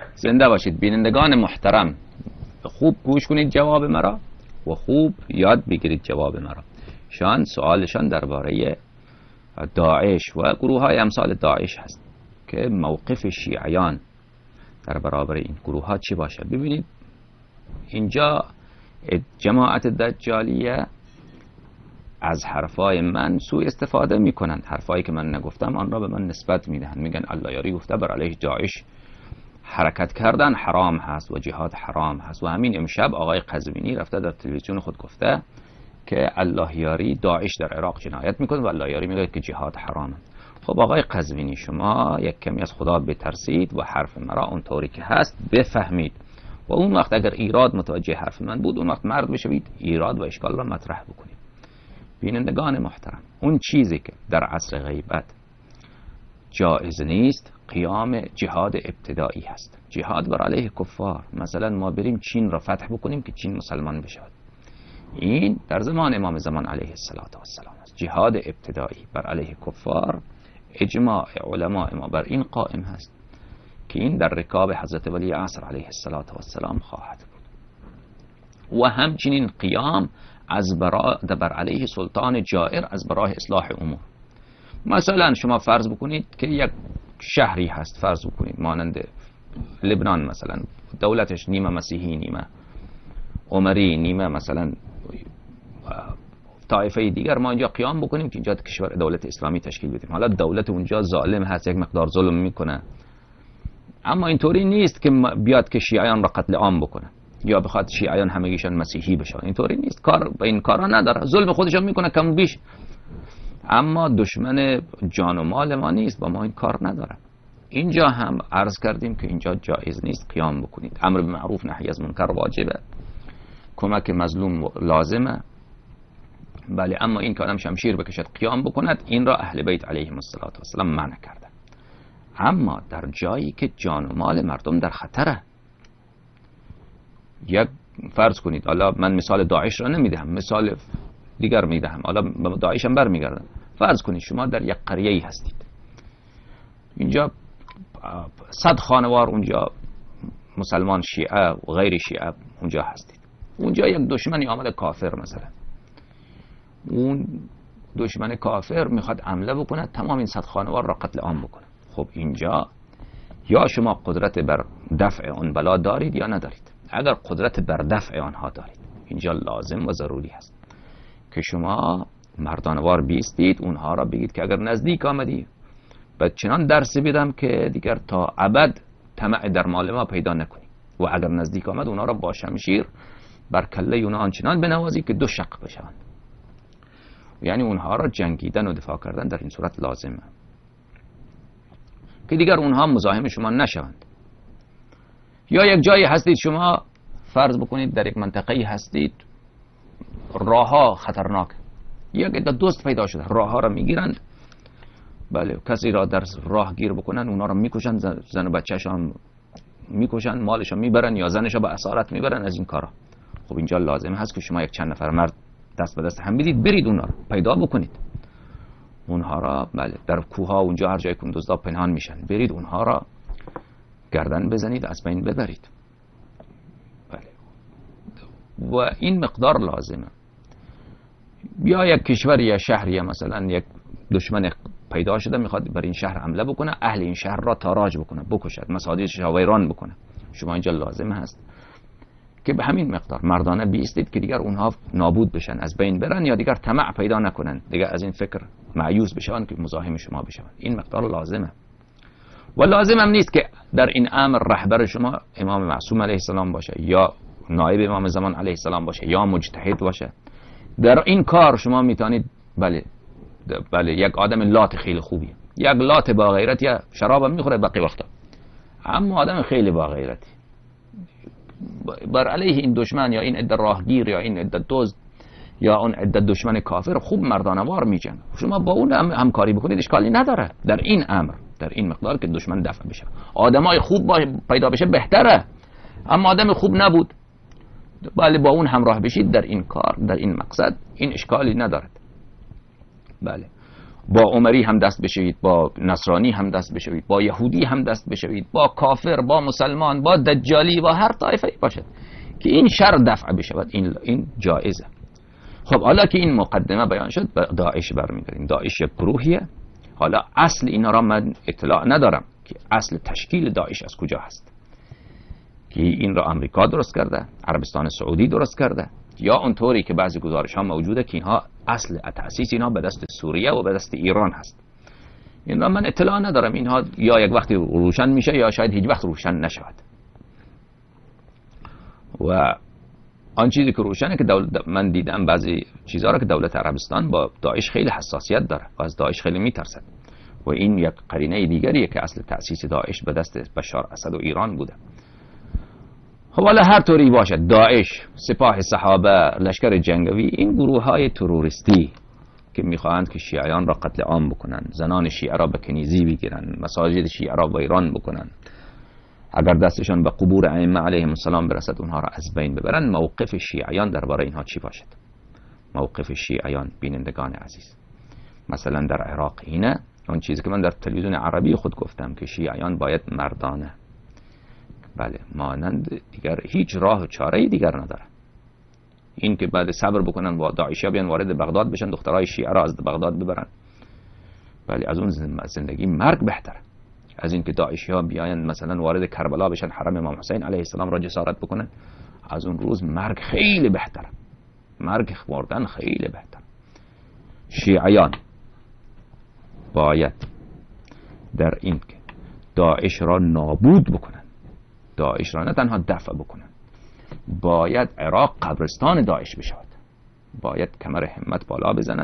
زنده باشید بینندگان محترم. خوب گوش کنید جواب مرا و خوب یاد بگیرید جواب مرا. شان سوالشان درباره داعش و گروه های امثال داعش هست که موقف شیعیان در برابر این گروه ها چی باشه. ببینید اینجا جماعت دجالیه از حرفای من سوء استفاده میکنند. حرفایی که من نگفتم آن را به من نسبت میدهند، میگن الله یاری گفته بر علیه داعش حرکت کردن حرام هست و جهاد حرام هست. و همین امشب آقای قزوینی رفته در تلویزیون خود گفته که الله یاری داعش در عراق جنایت میکنه و الله یاری میگه که جهاد حرامه. خب آقای قزوینی شما یک کمی از خدا بترسید و حرف مرا اونطوری که هست بفهمید و اون وقت اگر ایراد متوجه حرف من بود اون وقت مرد بشوید ایراد و اشکال را مطرح بکنید. بینندگان محترم، اون چیزی که در عصر غیبت جایز نیست قیام جهاد ابتدایی هست، جهاد بر علیه کفار. مثلا ما بریم چین را فتح بکنیم که چین مسلمان بشود، این در زمان امام زمان علیه السلام است. جهاد ابتدایی بر علیه کفار اجماع علماء ما بر این قائم هست که این در رکاب حضرت ولی عصر علیه السلام خواهد بود. و همچنین قیام بر علیه سلطان جائر از برای اصلاح امور. مثلا شما فرض بکنید که یک شهری هست، فرض بکنید مانند لبنان مثلا، دولتش نیمه مسیحی نیمه عمری نیمه مثلا طایفه دیگر، ما اینجا قیام بکنیم که اینجا کشور دولت اسلامی تشکیل بدیم. حالا دولت اونجا ظالم هست، یک مقدار ظلم میکنه، اما اینطوری نیست که بیاد که شیعیان را قتل عام بکنه یا بخواد شیعیان همگیشان مسیحی بشن. اینطوری نیست، کار به این کارا نداره، ظلم خودشون میکنه کم بیش، اما دشمن جان و مال ما نیست، با ما این کار نداره. اینجا هم عرض کردیم که اینجا جایز نیست قیام بکنید. امر به معروف نهی از منکر واجبه، کمک مظلوم لازمه، بله، اما این که آدم شمشیر بکشد قیام بکند این را اهل بیت علیهم السلام منع کرده. اما در جایی که جان و مال مردم در خطره، یک فرض کنید، حالا من مثال داعش را نمیدهم، مثال دیگر میدهم، حالا به داعش هم برمیگردم. فرض کنید شما در یک قریه‌ای هستید، اینجا 100 خانوار اونجا مسلمان شیعه و غیر شیعه اونجا هستید. اونجا یک دشمنی آمده کافر، مثلا اون دشمن کافر میخواد حمله بکنه تمام این 100 خانوار را قتل عام بکنه. خب اینجا یا شما قدرت بر دفع اون بلا دارید یا ندارید. اگر قدرت بر دفع آنها دارید، اینجا لازم و ضروری است که شما مردانوار بیستید، اونها را بگید که اگر نزدیک آمدی بعد چنان درس بدم که دیگر تا ابد طمع در مال ما پیدا نکنی، و اگر نزدیک آمد اونها را با شمشیر بر کله اونها آنچنان بنوازی که 2 شق بشوند. یعنی اونها را جنگیدن و دفاع کردن در این صورت لازمه که دیگر اونها مزاحم شما نشوند. یا یک جایی هستید شما، فرض بکنید در یک منطقه‌ای هستید، راهها خطرناک، یک عده دوست پیدا شده، راهها را میگیرند، بله، کسی را در راه گیر بکنن اونا را میکشن، زن و بچه‌شان میکشن، مالشان میبرن یا زنش را به اسارت میبرن، از این کارا. خب اینجا لازم هست که شما یک چند نفر مرد دست به دست هم بدید، برید اونا را پیدا بکنید، اونها را، بله، در کوها اونجا هر جای که دزدا پنهان میشن، برید اونها را گردن بزنید، از بین ببرید. بله، و این مقدار لازمه. یا یک کشور یا شهری مثلا یک دشمن پیدا شده میخواد بر این شهر حمله بکنه، اهل این شهر را تاراج بکنه، بکشد، مساجدش را ویران بکنه، شما اینجا لازم هست که به همین مقدار مردانه بیستید که دیگر اونها نابود بشن، از بین برن، یا دیگر طمع پیدا نکنن، دیگر از این فکر مایوس بشن که مزاحم شما بشن. این مقدار لازمه. و لازم هم نیست که در این امر رهبر شما امام معصوم علیه السلام باشه یا نایب امام زمان علیه السلام باشه یا مجتهد باشه. در این کار شما میتونید، بله، یک آدم لات خیلی خوبیه، یک لات با غیرت، یا شراب هم میخوره باقی وقتا، اما آدم خیلی با غیرتی بر علیه این دشمن یا این عده راهگیر یا این عده دزد یا اون عده دشمن کافر خوب مردانوار میجنگ. شما با اون همکاری بکنید، اشکالی نداره در این امر، در این مقدار که دشمن دفع بشه. آدمای خوب پیدا بشه بهتره، اما آدم خوب نبود، بله، با اون همراه بشید در این کار، در این مقصد، این اشکالی ندارد. بله، با عمری هم دست بشوید، با نصرانی هم دست بشوید، با یهودی هم دست بشوید، با کافر، با مسلمان، با دجالی، با هر طایفه باشد که این شر دفع بشود، این جایزه. خب حالا که این مقدمه بیان شد، به داعش برمیگردیم. داعش یک گروهیه. حالا اصل اینا را من اطلاع ندارم که اصل تشکیل داعش از کجا هست، که این را امریکا درست کرده، عربستان سعودی درست کرده، یا اونطوری که بعضی گزارش ها موجوده که اینها اصل تأسیس اینها به دست سوریه و به دست ایران هست. این را من اطلاع ندارم. اینها یا یک وقتی روشن میشه یا شاید هیچ وقت روشن نشود. و آن چیزی که روشنه که من دیدم بعضی چیزها را که دولت عربستان با داعش خیلی حساسیت داره و از داعش خیلی میترسد و این یک قرینه دیگریه که اصل تأسیس داعش به دست بشار اسد و ایران بوده. خب حالا هر طوری باشد، داعش، سپاه صحابه، لشکر جنگی، این گروه های تروریستی که میخواهند که شیعیان را قتل عام بکنن، زنان شیعه را به کنیزی بگیرن، مساجد شیعه را ویران بکنن، اگر دستشان به قبور ائمه علیهم السلام برسد اونها را از بین ببرن، موقف شیعیان درباره اینها چی باشد؟ موقف شیعیان بینندگان عزیز مثلا در عراق اینه، اون چیزی که من در تلویزیون عربی خود گفتم که شیعیان باید مردانه، بله، مانند دیگر هیچ راه و چاره دیگر نداره. این که بعد صبر بکنن و داعشیا بیان وارد بغداد بشن، دخترای شیعه را از بغداد ببرن، بله، از اون زندگی مرگ بهتره از این که داعشیا بیاین مثلا وارد کربلا بشن، حرم امام حسین علیه السلام را جسارت بکنن. از اون روز مرگ خیلی بهتره، مرگ مردن خیلی بهتر. شیعیان باید در این که داعش را نابود بکنن، داعش را نه تنها دفع بکنن، باید عراق قبرستان داعش بشود، باید کمر همت بالا بزنن.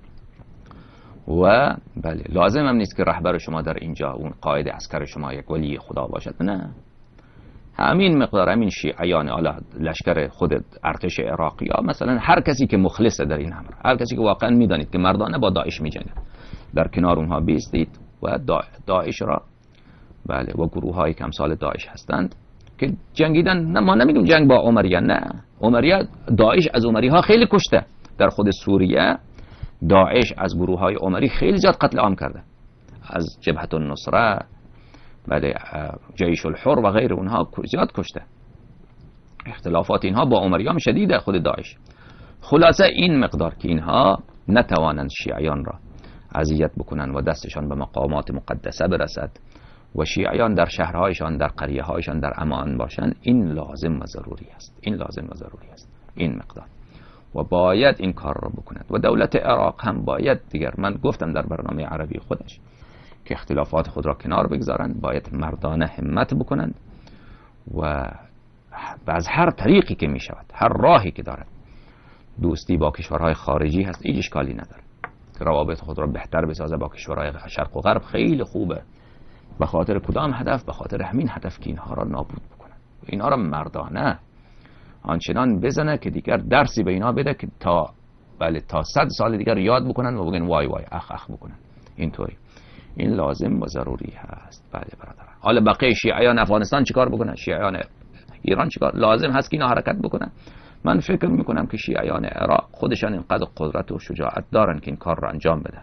و بله، لازم هم نیست که رهبر شما در اینجا اون قائد عسکر شما یک ولی خدا باشد، نه، همین مقدار، همین شیعیان، حالا لشکر خود ارتش عراقی ها مثلا، هر کسی که مخلصه در این امر، هر کسی که واقعا میدانید که مردانه با داعش میجنگه، در کنار اونها بیستید و داعش را، بله، و گروه های که امثال داعش هستند که جنگیدن. نه، ما نمیگیم جنگ با عمریه، نه، عمریه، داعش از عمری ها خیلی کشته. در خود سوریه داعش از گروه های عمری خیلی زیاد قتل عام کرده، از جبهه النصره، بله، جیش الحر و غیر اونها زیاد کشته. اختلافات اینها با عمری هم شدیده خود داعش. خلاصه این مقدار که اینها نتوانند شیعیان را اذیت بکنن و دستشان به مقامات مقدسه برسد و شیعیان در شهرهایشان، در قریه هایشان در امان باشند، این لازم و ضروری است، این لازم و ضروری است، این مقدار، و باید این کار را بکند. و دولت عراق هم باید، دیگر من گفتم در برنامه عربی خودش، که اختلافات خود را کنار بگذارند، باید مردانه همت بکنند و از هر طریقی که می شود، هر راهی که دارد، دوستی با کشورهای خارجی هست، هیچ اشکالی نداره، روابط خود را بهتر بسازه با کشورهای شرق و غرب، خیلی خوبه. به خاطر کدام هدف؟ به خاطر همین هدف که اینها را نابود بکنن، اینها را مردانه آنچنان بزنه که دیگر درسی به اینا بده که تا 100 سال دیگر یاد بکنن و بگن وای وای اخ اخ بکنن. اینطوری این لازم و ضروری هست. بله برادران، حالا بقیه شیعیان افغانستان چیکار بکنن، شیعیان ایران چیکار؟ لازم هست که اینا حرکت بکنن. من فکر میکنم که شیعیان عراق خودشان اینقدر قدرت و شجاعت دارن که این کار را انجام بدن.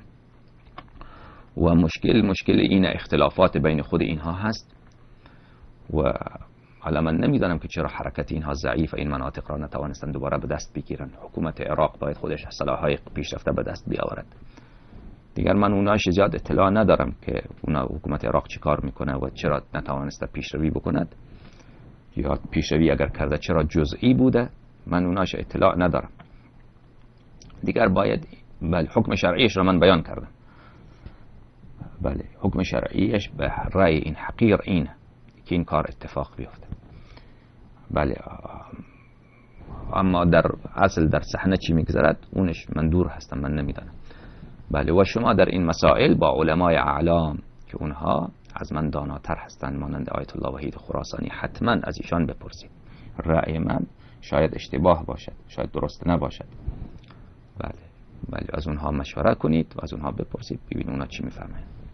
و مشکل این اختلافات بین خود اینها هست. و حالا من نمیدانم که چرا حرکت اینها ضعیف، این مناطق را نتوانستند دوباره به دست بگیرن. حکومت عراق باید خودش سلاح‌های پیشرفته به دست بیاورد. دیگر من اوناش زیاد اطلاع ندارم که حکومت عراق چی کار میکنه و چرا نتوانسته پیشروی بکند، یا پیشروی اگر کرده چرا جزئی بوده، من اوناش اطلاع ندارم. دیگر باید، بله، حکم شرعیش را من بیان کردم. بله، حکم شرعیش به رأی این حقیر اینه که این کار اتفاق بیفته. بله، اما در اصل در صحنه چی میگذرد اونش من دور هستم، من نمیدانم. بله، و شما در این مسائل با علمای اعلام که اونها از من داناتر هستند، مانند آیت الله وحید خراسانی، حتما از ایشان بپرسید. رأی من شاید اشتباه باشد، شاید درست نباشد. بله، از اونها مشوره کنید و از اونها بپرسید، ببینید اونا چی میفرمایند.